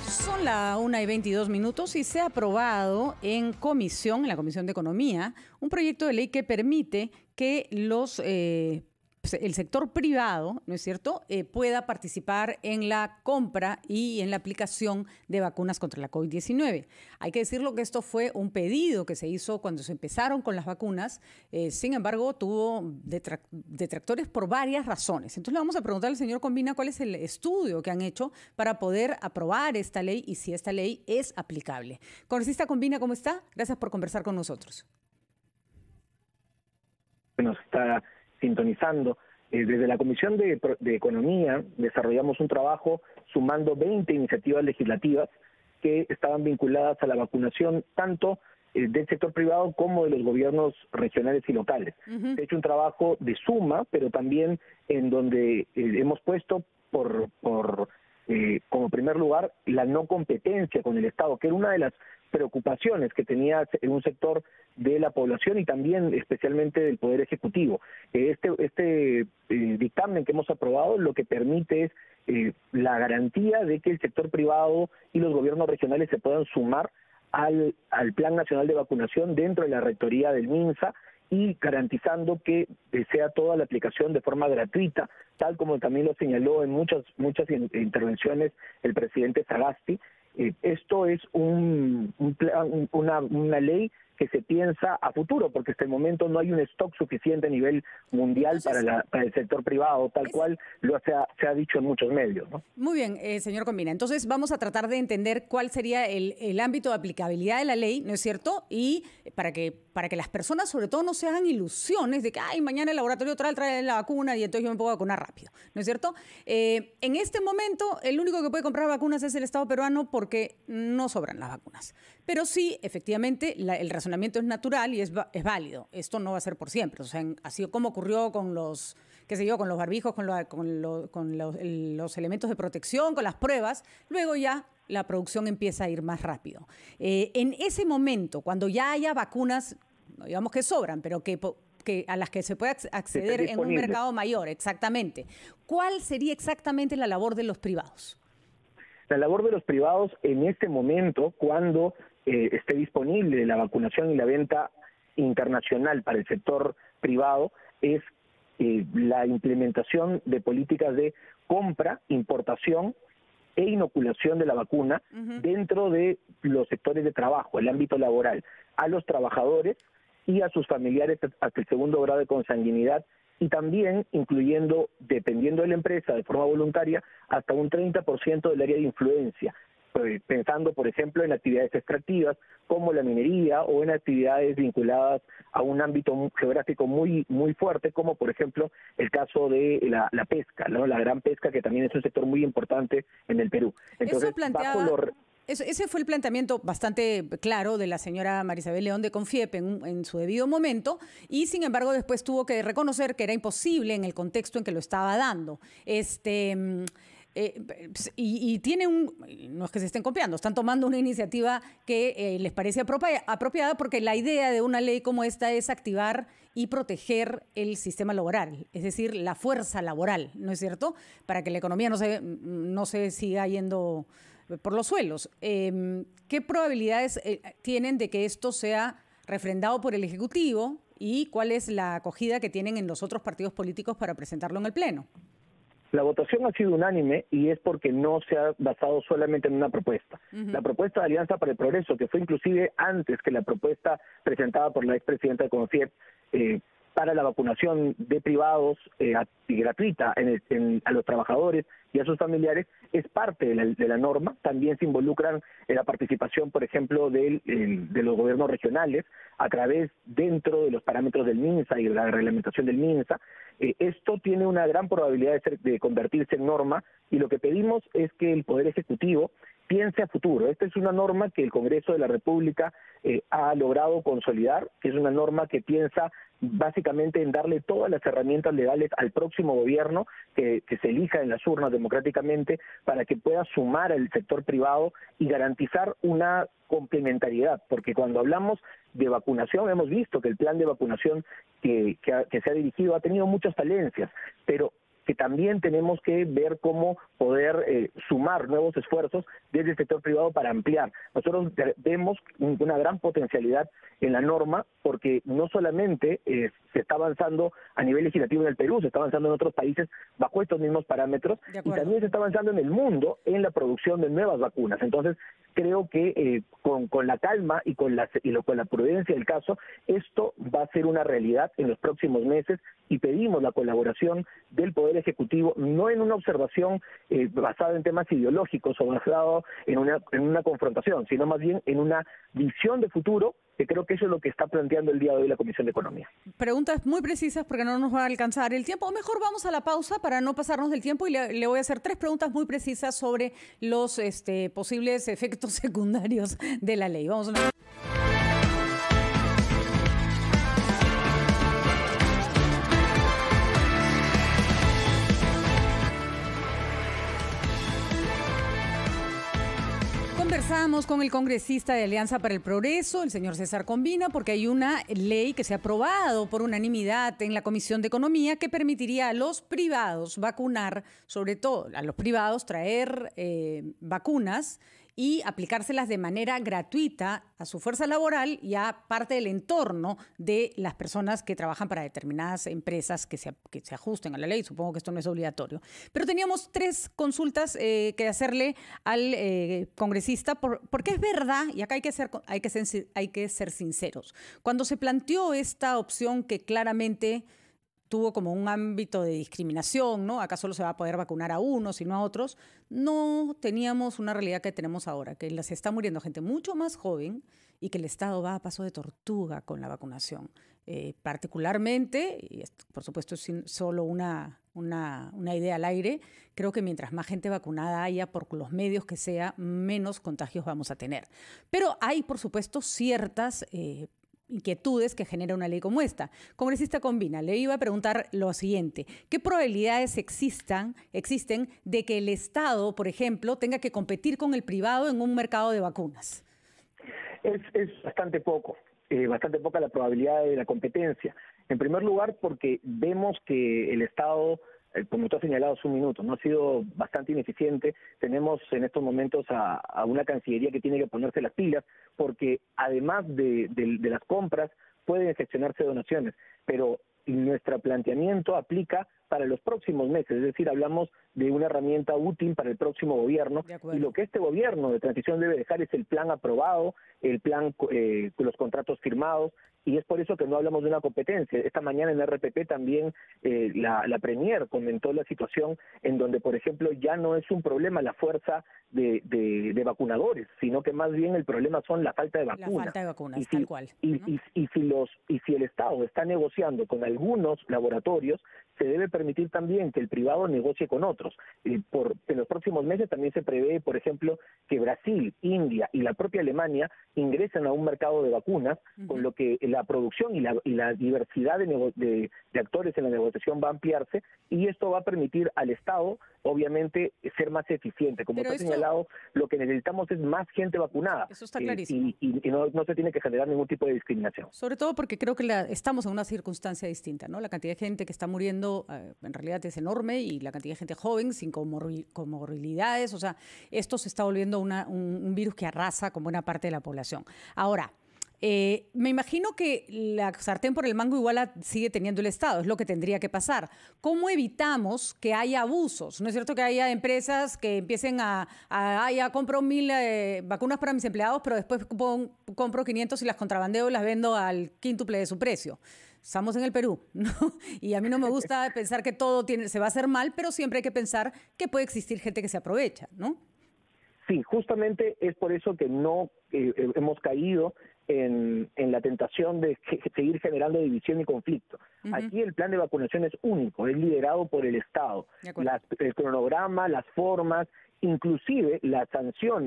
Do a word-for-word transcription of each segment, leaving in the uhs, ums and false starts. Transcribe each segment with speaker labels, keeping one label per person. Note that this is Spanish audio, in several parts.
Speaker 1: Son la una y veintidós minutos y se ha aprobado en comisión, en la Comisión de Economía, un proyecto de ley que permite que los eh, el sector privado, ¿no es cierto?, eh, pueda participar en la compra y en la aplicación de vacunas contra la COVID diecinueve. Hay que decirlo que esto fue un pedido que se hizo cuando se empezaron con las vacunas, eh, sin embargo, tuvo detrac- detractores por varias razones. Entonces le vamos a preguntar al señor Combina cuál es el estudio que han hecho para poder aprobar esta ley y si esta ley es aplicable. Congresista Combina, ¿cómo está? Gracias por conversar con nosotros.
Speaker 2: Nos está sintonizando. Eh, desde la Comisión de, de Economía desarrollamos un trabajo sumando veinte iniciativas legislativas que estaban vinculadas a la vacunación tanto eh, del sector privado como de los gobiernos regionales y locales. Uh-huh. Se ha hecho un trabajo de suma, pero también en donde eh, hemos puesto por, por eh, como primer lugar la no competencia con el Estado, que era una de las preocupaciones que tenía en un sector de la población y también especialmente del Poder Ejecutivo. Este, este eh, dictamen que hemos aprobado lo que permite es eh, la garantía de que el sector privado y los gobiernos regionales se puedan sumar al, al Plan Nacional de Vacunación dentro de la rectoría del MINSA y garantizando que eh, sea toda la aplicación de forma gratuita, tal como también lo señaló en muchas, muchas in- intervenciones el presidente Sagasti. Eh, esto es un, un plan, una, una ley que se piensa a futuro, porque hasta el momento no hay un stock suficiente a nivel mundial. Entonces, para, la, para el sector privado, tal es... cual lo se ha, se ha dicho en muchos medios, ¿no?
Speaker 1: Muy bien, eh, señor Combina. Entonces vamos a tratar de entender cuál sería el, el ámbito de aplicabilidad de la ley, ¿no es cierto? Y para que, para que las personas sobre todo no se hagan ilusiones de que ay, mañana el laboratorio trae, trae la vacuna y entonces yo me puedo vacunar rápido, ¿no es cierto? Eh, en este momento el único que puede comprar vacunas es el Estado peruano porque no sobran las vacunas. Pero sí, efectivamente, la, el razonamiento es natural y es, es válido. Esto no va a ser por siempre. O sea, en, así como ocurrió con los, qué sé yo, con los barbijos, con, lo, con, lo, con los, el, los elementos de protección, con las pruebas, luego ya la producción empieza a ir más rápido. Eh, en ese momento, cuando ya haya vacunas, no digamos que sobran, pero que, que a las que se puede acceder en un mercado mayor, exactamente, ¿cuál sería exactamente la labor de los privados?
Speaker 2: La labor de los privados en este momento, cuando eh, esté disponible la vacunación y la venta internacional para el sector privado, es eh, la implementación de políticas de compra, importación e inoculación de la vacuna uh-huh. dentro de los sectores de trabajo, el ámbito laboral, a los trabajadores y a sus familiares hasta el segundo grado de consanguinidad, y también incluyendo, dependiendo de la empresa, de forma voluntaria, hasta un treinta por ciento del área de influencia, pensando, por ejemplo, en actividades extractivas, como la minería, o en actividades vinculadas a un ámbito geográfico muy muy fuerte, como, por ejemplo, el caso de la, la pesca, ¿no? La gran pesca, que también es un sector muy importante en el Perú. Entonces,
Speaker 1: Eso planteaba... bajo los... Ese fue el planteamiento bastante claro de la señora Marisabel León de Confiepe en, en su debido momento, y sin embargo después tuvo que reconocer que era imposible en el contexto en que lo estaba dando. Este... Eh, y, y tiene un, no es que se estén copiando, están tomando una iniciativa que eh, les parece apropia, apropiada, porque la idea de una ley como esta es activar y proteger el sistema laboral, es decir, la fuerza laboral, ¿no es cierto? Para que la economía no se, no se siga yendo por los suelos. Eh, ¿Qué probabilidades eh, tienen de que esto sea refrendado por el Ejecutivo y cuál es la acogida que tienen en los otros partidos políticos para presentarlo en el Pleno?
Speaker 2: La votación ha sido unánime y es porque no se ha basado solamente en una propuesta. Uh-huh. La propuesta de Alianza para el Progreso, que fue inclusive antes que la propuesta presentada por la expresidenta de CONFIEP, eh, para la vacunación de privados eh, y gratuita en el, en, a los trabajadores y a sus familiares, es parte de la, de la norma. También se involucran en la participación, por ejemplo, del, el, de los gobiernos regionales, a través, dentro de los parámetros del MINSA y de la reglamentación del MINSA. Eh, esto tiene una gran probabilidad de, ser, de convertirse en norma, y lo que pedimos es que el Poder Ejecutivo piense a futuro. Esta es una norma que el Congreso de la República eh, ha logrado consolidar, que es una norma que piensa básicamente en darle todas las herramientas legales al próximo gobierno que, que se elija en las urnas democráticamente, para que pueda sumar al sector privado y garantizar una complementariedad, porque cuando hablamos de vacunación hemos visto que el plan de vacunación que, que, ha, que se ha dirigido ha tenido muchas falencias, pero que también tenemos que ver cómo poder eh, sumar nuevos esfuerzos desde el sector privado para ampliar. Nosotros vemos una gran potencialidad en la norma porque no solamente eh, se está avanzando a nivel legislativo en el Perú, se está avanzando en otros países bajo estos mismos parámetros y también se está avanzando en el mundo en la producción de nuevas vacunas. Entonces, creo que eh, con, con la calma y con la, y lo, con la prudencia del caso, esto va a ser una realidad en los próximos meses y pedimos la colaboración del Poder Ejecutivo, no en una observación eh, basada en temas ideológicos o basado en una, en una confrontación, sino más bien en una visión de futuro, que creo que eso es lo que está planteando el día de hoy la Comisión de Economía.
Speaker 1: Preguntas muy precisas porque no nos va a alcanzar el tiempo. O mejor vamos a la pausa para no pasarnos del tiempo y le, le voy a hacer tres preguntas muy precisas sobre los este, posibles efectos secundarios de la ley. Vamos a una... Conversamos con el congresista de Alianza para el Progreso, el señor César Combina, porque hay una ley que se ha aprobado por unanimidad en la Comisión de Economía que permitiría a los privados vacunar, sobre todo a los privados traer eh, vacunas y aplicárselas de manera gratuita a su fuerza laboral y a parte del entorno de las personas que trabajan para determinadas empresas que se, que se ajusten a la ley. Supongo que esto no es obligatorio. Pero teníamos tres consultas eh, que hacerle al eh, congresista, por, porque es verdad, y acá hay que, ser, hay, que ser, hay que ser sinceros, cuando se planteó esta opción que claramente tuvo como un ámbito de discriminación, ¿no? Acá solo se va a poder vacunar a unos y no a otros. No teníamos una realidad que tenemos ahora, que se está muriendo gente mucho más joven y que el Estado va a paso de tortuga con la vacunación. Eh, particularmente, y esto, por supuesto es solo una, una, una idea al aire, creo que mientras más gente vacunada haya por los medios que sea, menos contagios vamos a tener. Pero hay, por supuesto, ciertas eh, inquietudes que genera una ley como esta. Congresista Combina, le iba a preguntar lo siguiente: ¿qué probabilidades existan, existen de que el Estado, por ejemplo, tenga que competir con el privado en un mercado de vacunas?
Speaker 2: Es, es bastante poco, eh, bastante poca la probabilidad de la competencia. En primer lugar, porque vemos que el Estado, eh, como tú has señalado hace un minuto, no ha sido bastante ineficiente. Tenemos en estos momentos a, a una Cancillería que tiene que ponerse las pilas, porque además de, de, de las compras pueden seccionarse donaciones, pero nuestro planteamiento aplica para los próximos meses, es decir, hablamos de una herramienta útil para el próximo gobierno, y lo que este gobierno de transición debe dejar es el plan aprobado, el plan eh, con los contratos firmados, y es por eso que no hablamos de una competencia. Esta mañana en R P P también eh, la, la Premier comentó la situación en donde, por ejemplo, ya no es un problema la fuerza de, de, de vacunadores, sino que más bien el problema son la falta de vacunas.
Speaker 1: La falta de vacunas,
Speaker 2: y si,
Speaker 1: tal cual.
Speaker 2: Y,
Speaker 1: ¿no?
Speaker 2: y, y, si los, y si el Estado está negociando con algunos laboratorios, se debe permitir también que el privado negocie con otros. Eh, por, en los próximos meses también se prevé, por ejemplo, que Brasil, India y la propia Alemania ingresen a un mercado de vacunas, uh-huh. con lo que la producción y la, y la diversidad de, nego- de, de actores en la negociación va a ampliarse, y esto va a permitir al Estado, obviamente, ser más eficiente. Como está señalado, lo que necesitamos es más gente vacunada.
Speaker 1: Eso está clarísimo.
Speaker 2: Eh, y y, y no, no se tiene que generar ningún tipo de discriminación.
Speaker 1: Sobre todo porque creo que la, estamos en una circunstancia distinta, ¿no? La cantidad de gente que está muriendo eh, en realidad es enorme, y la cantidad de gente joven sin comorbi- comorbilidades. O sea, esto se está volviendo una, un, un virus que arrasa con buena parte de la población. Ahora, Eh, me imagino que la sartén por el mango igual la sigue teniendo el Estado, es lo que tendría que pasar. ¿Cómo evitamos que haya abusos? ¿No es cierto que haya empresas que empiecen a, a, a ya compro mil eh, vacunas para mis empleados, pero después pon, compro quinientos y las contrabandeo y las vendo al quíntuple de su precio? Estamos en el Perú, ¿no? Y a mí no me gusta pensar que todo tiene, se va a hacer mal, pero siempre hay que pensar que puede existir gente que se aprovecha, ¿no?
Speaker 2: Sí, justamente es por eso que no eh, hemos caído en, en la tentación de ge- seguir generando división y conflicto. Uh-huh. Aquí el plan de vacunación es único, es liderado por el Estado. Las, el cronograma, las formas, inclusive las sanciones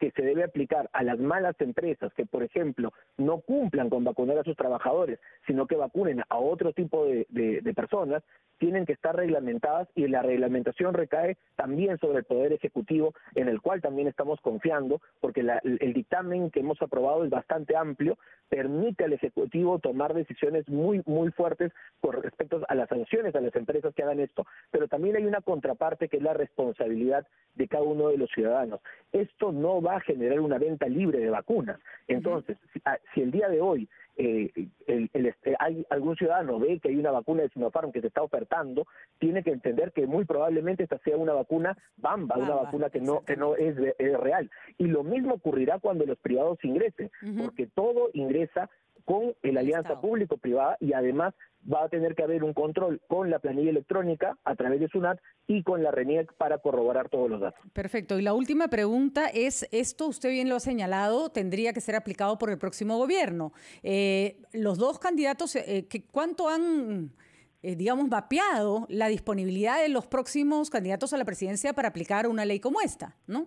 Speaker 2: que se debe aplicar a las malas empresas que, por ejemplo, no cumplan con vacunar a sus trabajadores, sino que vacunen a otro tipo de, de, de personas, tienen que estar reglamentadas, y la reglamentación recae también sobre el Poder Ejecutivo, en el cual también estamos confiando, porque la, el dictamen que hemos aprobado es bastante amplio, permite al Ejecutivo tomar decisiones muy, muy fuertes con respecto a las sanciones a las empresas que hagan esto, pero también hay una contraparte que es la responsabilidad de cada uno de los ciudadanos. Esto no va a generar una venta libre de vacunas. Entonces, uh-huh. si, si el día de hoy Eh, el, el, el, hay algún ciudadano ve que hay una vacuna de Sinopharm que se está ofertando, tiene que entender que muy probablemente esta sea una vacuna bamba, Bamba, una vacuna que no que no es, es real. Y lo mismo ocurrirá cuando los privados ingresen, uh-huh. porque todo ingresa con el alianza público-privada, y además va a tener que haber un control con la planilla electrónica a través de SUNAT y con la RENIEC para corroborar todos los datos.
Speaker 1: Perfecto. Y la última pregunta es, esto usted bien lo ha señalado, tendría que ser aplicado por el próximo gobierno. Eh, los dos candidatos, eh, ¿cuánto han, eh, digamos, mapeado la disponibilidad de los próximos candidatos a la presidencia para aplicar una ley como esta, ¿no?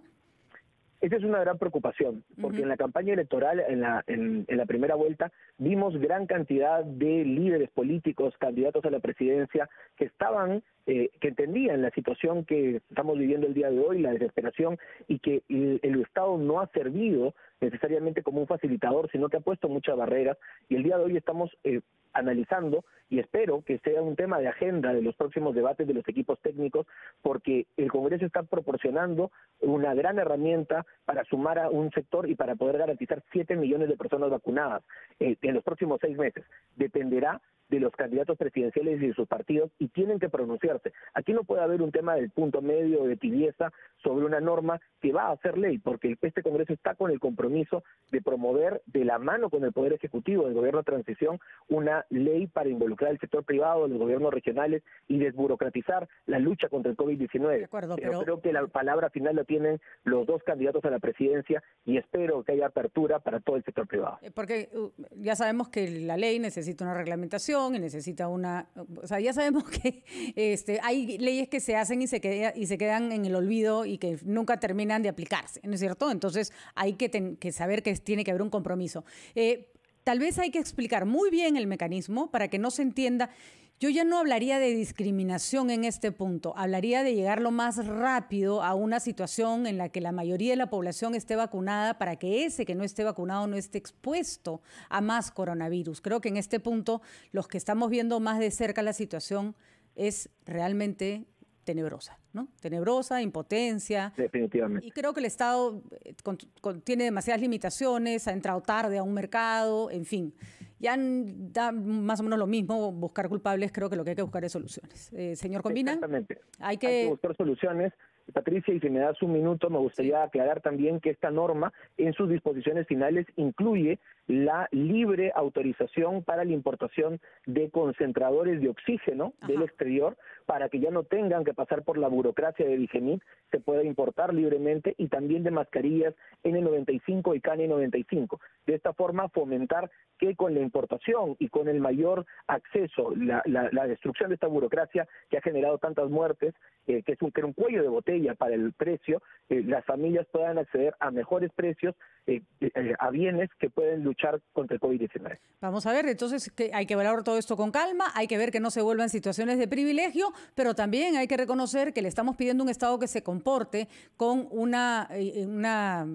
Speaker 2: Esa es una gran preocupación, porque uh-huh. en la campaña electoral, en la, en, en la primera vuelta, vimos gran cantidad de líderes políticos, candidatos a la presidencia, que estaban, eh, que entendían la situación que estamos viviendo el día de hoy, la desesperación, y que el, el Estado no ha servido necesariamente como un facilitador, sino que ha puesto muchas barreras, y el día de hoy estamos eh, analizando, y espero que sea un tema de agenda de los próximos debates de los equipos técnicos, porque el Congreso está proporcionando una gran herramienta para sumar a un sector y para poder garantizar siete millones de personas vacunadas eh, en los próximos seis meses. Dependerá de los candidatos presidenciales y de sus partidos, y tienen que pronunciarse. Aquí no puede haber un tema del punto medio, de tibieza, sobre una norma que va a ser ley, porque este Congreso está con el compromiso de promover, de la mano con el Poder Ejecutivo del Gobierno de Transición, una ley para involucrar al sector privado, los gobiernos regionales, y desburocratizar la lucha contra el COVID diecinueve.
Speaker 1: De acuerdo,
Speaker 2: pero,
Speaker 1: pero creo
Speaker 2: que la palabra final la tienen los dos candidatos a la presidencia, y espero que haya apertura para todo el sector privado.
Speaker 1: Porque uh, ya sabemos que la ley necesita una reglamentación y necesita una, o sea, ya sabemos que este, hay leyes que se hacen y se queda, y se quedan en el olvido y que nunca terminan de aplicarse, ¿no es cierto? Entonces hay que, ten, que saber que tiene que haber un compromiso. Eh, tal vez hay que explicar muy bien el mecanismo para que no se entienda. Yo ya no hablaría de discriminación en este punto, hablaría de llegar lo más rápido a una situación en la que la mayoría de la población esté vacunada, para que ese que no esté vacunado no esté expuesto a más coronavirus. Creo que en este punto los que estamos viendo más de cerca la situación es realmente tenebrosa, ¿no? Tenebrosa, impotencia.
Speaker 2: Definitivamente.
Speaker 1: Y creo que el Estado con, con, tiene demasiadas limitaciones, ha entrado tarde a un mercado, en fin. Ya da más o menos lo mismo buscar culpables, creo que lo que hay que buscar es soluciones. Eh, señor Combina.
Speaker 2: Exactamente.
Speaker 1: Hay que...
Speaker 2: hay que buscar soluciones. Patricia, y si me das un minuto, me gustaría aclarar también que esta norma en sus disposiciones finales incluye la libre autorización para la importación de concentradores de oxígeno Ajá. del exterior, para que ya no tengan que pasar por la burocracia de Digemit, se pueda importar libremente, y también de mascarillas ene noventa y cinco y K N noventa y cinco. De esta forma, fomentar que con la importación y con el mayor acceso, la, la, la destrucción de esta burocracia que ha generado tantas muertes, eh, que es un, que era un cuello de botella para el precio, eh, las familias puedan acceder a mejores precios, eh, eh, a bienes que pueden luchar contra el COVID diecinueve.
Speaker 1: Vamos a ver, entonces que hay que valorar todo esto con calma, hay que ver que no se vuelvan situaciones de privilegio, pero también hay que reconocer que le estamos pidiendo a un Estado que se comporte con una, una,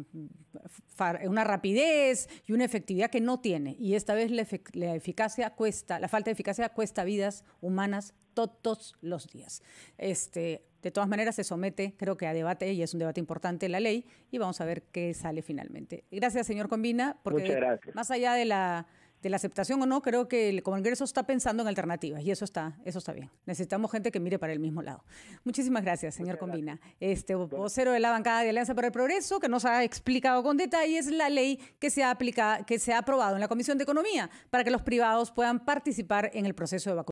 Speaker 1: una rapidez y una efectividad que no tiene. Y esta vez la, efic la eficacia cuesta, la falta de eficacia cuesta vidas humanas todos los días. Este, de todas maneras, se somete, creo que a debate, y es un debate importante, la ley, y vamos a ver qué sale finalmente. Gracias, señor Combina, porque
Speaker 2: Muchas gracias.
Speaker 1: Más allá de la, de la aceptación o no, creo que el Congreso está pensando en alternativas, y eso está, eso está bien. Necesitamos gente que mire para el mismo lado. Muchísimas gracias, señor Muchas Combina. Gracias. Este vocero de la bancada de Alianza para el Progreso, que nos ha explicado con detalles la ley que se ha aplicado, que se ha aprobado en la Comisión de Economía, para que los privados puedan participar en el proceso de vacunación.